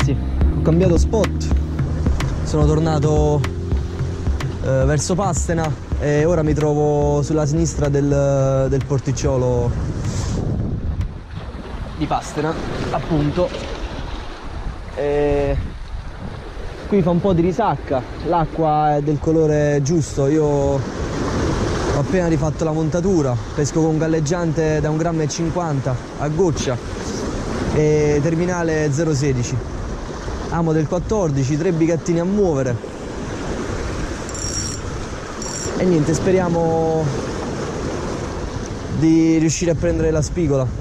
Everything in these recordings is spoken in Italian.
ragazzi, ho cambiato spot, sono tornato verso Pastena e ora mi trovo sulla sinistra del porticciolo di Pastena, appunto. E qui fa un po' di risacca, l'acqua è del colore giusto. Io ho appena rifatto la montatura, pesco con galleggiante da 1,50 g a goccia e terminale 0,16, amo del 14, 3 bigattini a muovere e niente, speriamo di riuscire a prendere la spigola.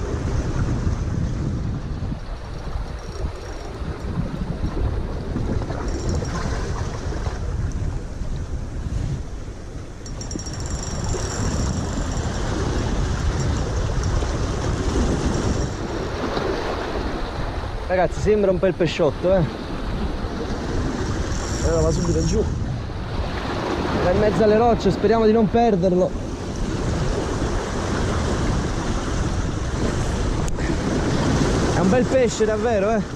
Ragazzi, sembra un bel pesciotto, allora va subito giù, va in mezzo alle rocce, speriamo di non perderlo. È un bel pesce davvero,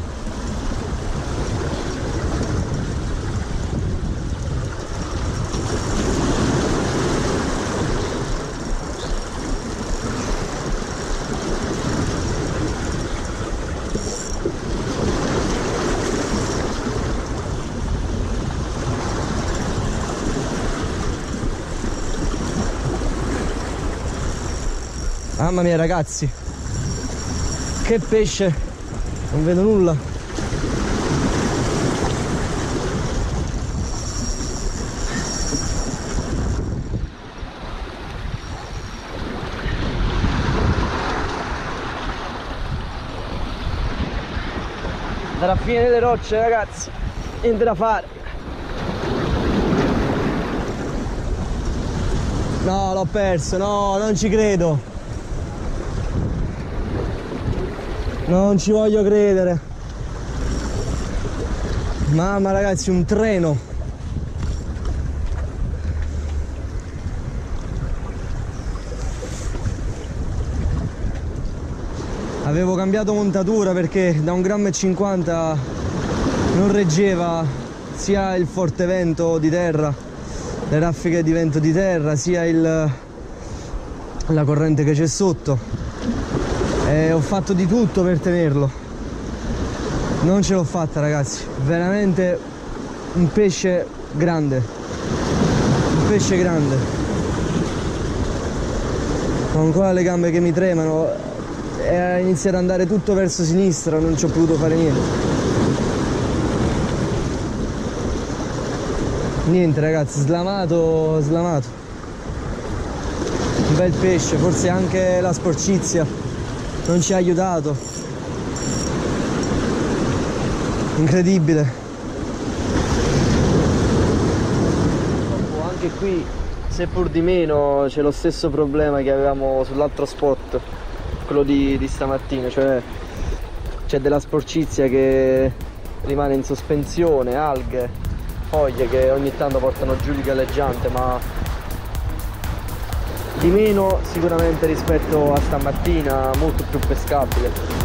Mamma mia ragazzi, che pesce, non vedo nulla. Dalla fine delle rocce ragazzi, niente da fare. No, l'ho perso, no, non ci credo. Non ci voglio credere. Mamma ragazzi, un treno. Avevo cambiato montatura perché da 1,50 g non reggeva sia il forte vento di terra, le raffiche di vento di terra, sia la corrente che c'è sotto. Ho fatto di tutto per tenerlo, non ce l'ho fatta ragazzi, veramente un pesce grande, ho ancora le gambe che mi tremano e ha iniziato ad andare tutto verso sinistra, non ci ho potuto fare niente ragazzi, slamato, un bel pesce, forse anche la sporcizia non ci ha aiutato, incredibile. Anche qui, seppur di meno, c'è lo stesso problema che avevamo sull'altro spot, quello di stamattina, cioè c'è della sporcizia che rimane in sospensione, alghe, foglie che ogni tanto portano giù il galleggiante, ma di meno sicuramente rispetto a stamattina, molto più pescabile.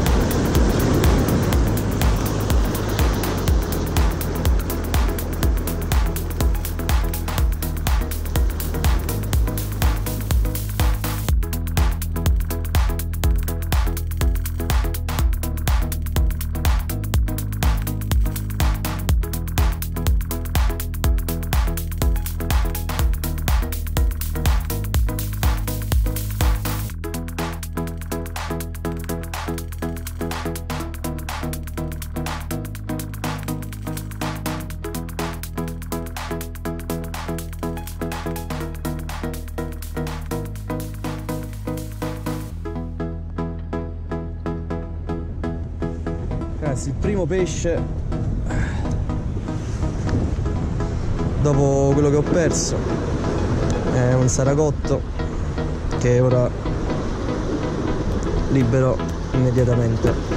Ragazzi, il primo pesce dopo quello che ho perso è un saragotto che ora libero immediatamente.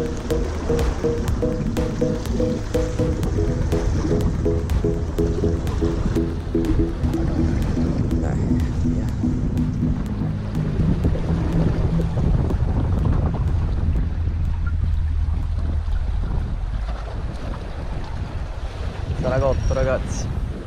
Via. Sarà cotto, ragazzi.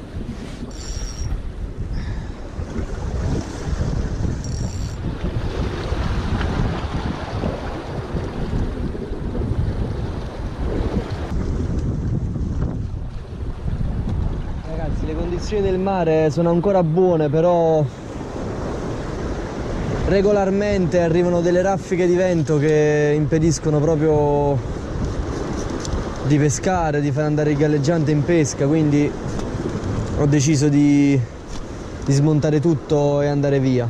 Ragazzi, le condizioni del mare sono ancora buone, però regolarmente arrivano delle raffiche di vento che impediscono proprio di pescare, di far andare il galleggiante in pesca, quindi ho deciso di smontare tutto e andare via.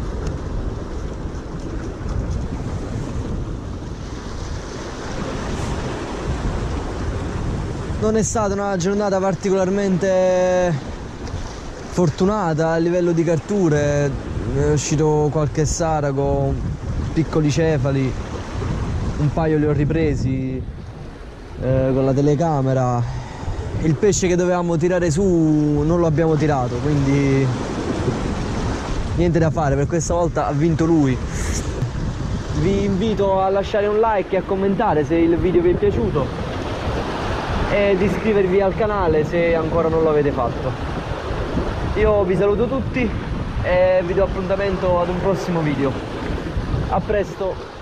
Non è stata una giornata particolarmente fortunata a livello di catture, è uscito qualche sarago, piccoli cefali, un paio li ho ripresi con la telecamera. Il pesce che dovevamo tirare su non lo abbiamo tirato, quindi niente da fare, per questa volta ha vinto lui. Vi invito a lasciare un like e a commentare se il video vi è piaciuto e di iscrivervi al canale se ancora non lo avete fatto. Io vi saluto tutti e vi do appuntamento ad un prossimo video. A presto!